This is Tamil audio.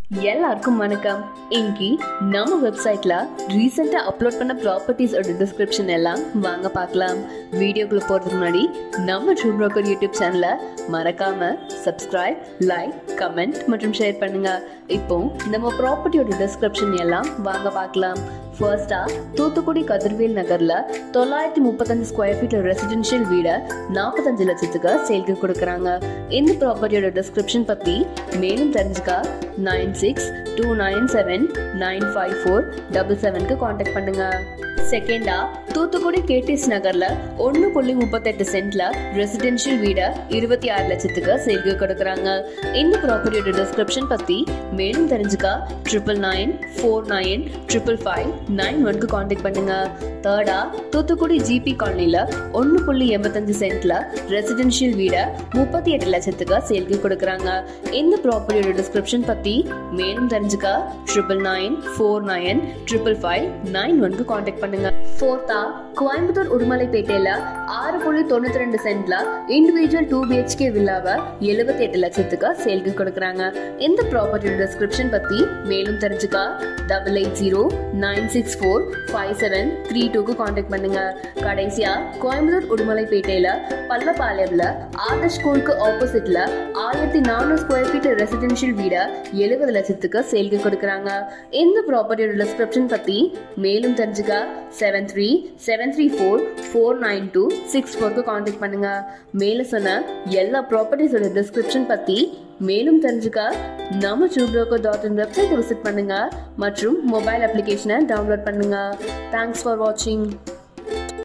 எல்லாருக்கும் வணக்கம். இன்னைக்கு நம்ம வெப்சைட்ல ரீசெண்டா அப்லோட் பண்ண ப்ராப்பர்ட்டிஸோட டிஸ்கிரிப்ஷன் எல்லாம் வாங்க பார்க்கலாம். வீடியோக்குள்ள போறதுக்கு முன்னாடி நம்ம ட்ரூ புரோக்கர் யூடியூப் சேனலை மறக்காம சப்ஸ்கிரைப், லைக், கமெண்ட் மற்றும் ஷேர் பண்ணுங்க. இப்போ நம்ம ப்ராப்பர்ட்டியோட டிஸ்கிரிப்ஷன் எல்லாம் வாங்க பார்க்கலாம். ஃபர்ஸ்டா தூத்துக்குடி கதிர்வேல் நகர்ல 935 ஸ்கொயர் ஃபீட் ரெசிடென்ஷியல் வீட 45 லட்சத்துக்கு சேல்க்கு கொடுக்கறாங்க. இந்த ப்ராப்பர்ட்டியோட டிஸ்கிரிப்ஷன் பத்தி மேலும் தெரிஞ்சுக்க 962979954777க்கு காண்டாக்ட் பண்ணுங்க. செகண்டா தூத்துக்குடி கேடிஎஸ் நகர்ல 1.38 சென்ட்ல ரெசிடென்ஷியல் வீட 26 லட்சத்துக்கு சேல்க்கு கொடுக்கறாங்க. இந்த ப்ராப்பர்ட்டியோட டிஸ்கிரிப்ஷன் பத்தி மேலும் தெரிஞ்சுக்க 9949555591க்கு காண்டாக்ட் பண்ணுங்க. தேர்டா தூத்துக்குடி ஜிபி காலனில 1.85 சென்ட்ல ரெசிடென்ஷியல் வீட 38 லட்சத்துக்கு சேல்க்கு கொடுக்கறாங்க. இந்த ப்ராப்பர்ட்டியோட டிஸ்கிரிப்ஷன் பத்தி மேலும் தெரிஞ்சுக்க 9949555591க்கு காண்டாக்ட் பண்ணுங்க. ஃபோர்த்தா கோயம்புத்தூர் உடுமலைப்பேட்டையில 6.92 சென்ட்ல இண்டிவிஜுவல் 2 BHK வில்லாவை 78 லட்சத்துக்கு சேல்க்கு கொடுக்கறாங்க. இந்த ப்ராப்பர்ட்டியோட டிஸ்கிரிப்ஷன் பத்தி மேலும் தெரிஞ்சுக்க 8809645732க்கு காண்டாக்ட் பண்ணுங்க. கடைசியா கோயம்புத்தூர் உடுமலைப்பேட்டையில பல்லப்பாளையம்ல ஆதர்ஷ் ஸ்கூலுக்கு ஆப்போசிட்ல 1400 ஸ்கொயர் ஃபீட் ரெசிடென்ஷியல் வீட 70 லட்சத்துக்கு சேல்க்கு கொடுக்கறாங்க. இந்த ப்ராப்பர்ட்டியோட டிஸ்கிரிப்ஷன் பத்தி மேலும் தெரிஞ்சுக்க 7373449264க்கு காண்டாக்ட் பண்ணுங்க. மேல சொன்ன எல்லா ப்ராப்பர்ட்டிஸோட டிஸ்கிரிப்ஷன் பத்தி மேலும் தெரிஞ்சுக்க நம்ம truebroker.in வெப்சைட் விசிட் பண்ணுங்க மற்றும் மொபைல் அப்ளிகேஷனை டவுன்லோட் பண்ணுங்க. தேங்க்ஸ் ஃபார் வாட்சிங்.